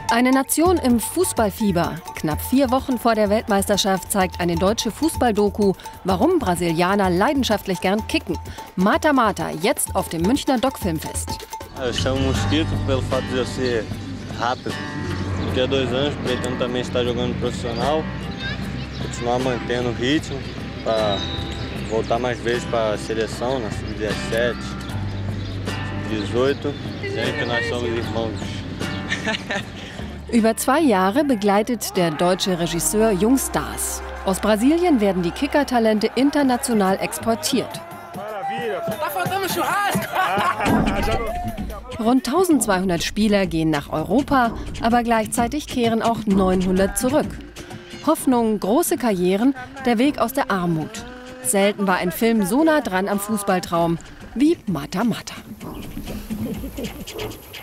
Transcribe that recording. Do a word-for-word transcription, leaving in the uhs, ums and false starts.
Eine Nation im Fußballfieber. Knapp vier Wochen vor der Weltmeisterschaft zeigt eine deutsche Fußballdoku, warum Brasilianer leidenschaftlich gern kicken. Mata Mata, jetzt auf dem Münchner Doc-Filmfest. Ich chamo Mosquito pelo fato de eu ser rápido. Daqui a dois anos pretendo também estar jogando profissional, continuar mantendo o ritmo para voltar mais vezes para a seleção, na sub dezessete, sub dezoito, sempre nós somos irmãos. Über zwei Jahre begleitet der deutsche Regisseur Jungstars. Aus Brasilien werden die Kickertalente international exportiert. Rund eintausendzweihundert Spieler gehen nach Europa, aber gleichzeitig kehren auch neunhundert zurück. Hoffnung, große Karrieren, der Weg aus der Armut. Selten war ein Film so nah dran am Fußballtraum wie Mata Mata.